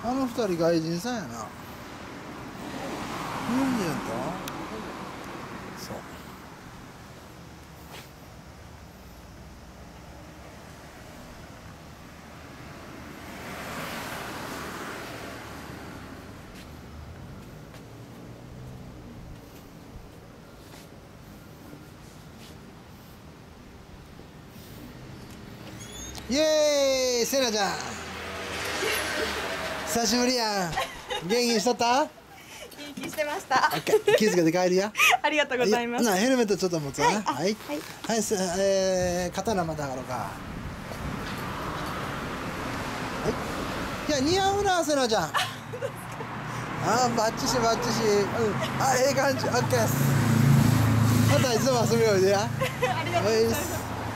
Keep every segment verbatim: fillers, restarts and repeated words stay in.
あの二人外人さんやな。日本人やった？そう。イエーイ、せなちゃん。久しぶりやん。元気にしとった？ 元気してました。 オッケー、気づけて帰るや。 ありがとうございます。 な、ヘルメットちょっと持つわな。はい。 はい。 はい、す、えー、刀またがろうか。はい。いや、似合うな、せなちゃん。あー、バッチシバッチシ。うん。あ、ええ感じ。オッケーです。またいつも遊びおいでや。 ありがとうございます。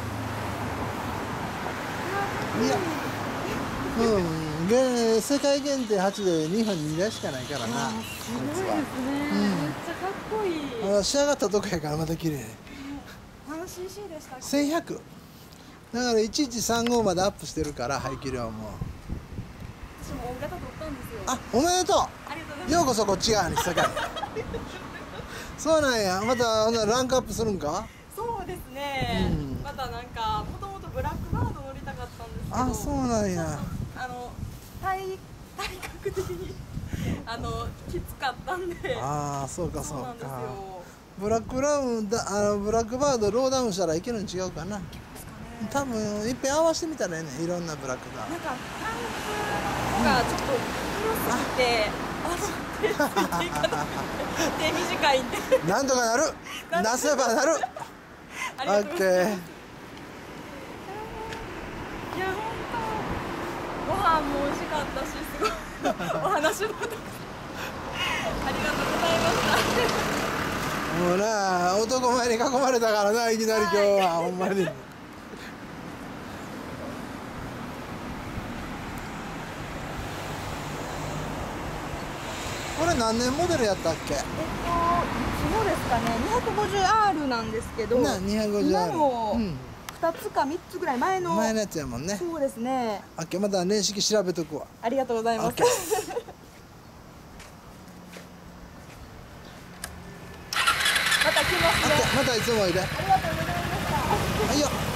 いや、うん、げ世界限定はちで日本ににだいしかないからな。 すごいですね。めっちゃかっこいい。 あの仕上がったとこやからまた綺麗。 何 シーシー でしたっけ？ せんひゃく。だからいちいちさんごまでアップしてるから排気量も。 私も大型取ったんですよ。 あ、おめでとう。 ありがとうございます。 ようこそこっち側に世界。そうなんや。またほんならランクアップするんか？ そうですね。 うん、 またなんかもともとブラックバード乗りたかったんですけど。 あ、そうなんや。 あの体体格的にあのきつかったんで。 ああ、そうかそうそうなんですか。 よ。 ブラックラウンだ、あのブラックバードローダウンしたらいけるん違うかな。多分いっぺん合わせてみたらええねん、いろんなブラックが。 なんかパンツがちょっと黒すぎて、あの手ついていかなくて手短いんで。 なんとかなる。なせばなる。 ありがとうございます。 オッケー。 いや本当ご飯も美味しかったし、すごいお話もたくさんありがとうございました。 もうな、男前に囲まれたからな、いきなり今日は、ほんまに。これ何年モデルやったっけ？ えっと、そうですかね、にひゃくごじゅうアール なんですけど、 な、にひゃくごじゅうアール。 今のうん。 ふたつかみっつぐらい前の。 前のやつやもんね。 そうですね。 オッケー、また年式調べとくわ。 ありがとうございます。 オッケー。 また来ますね。 またいつもおいで。 ありがとうございました。 はいよ。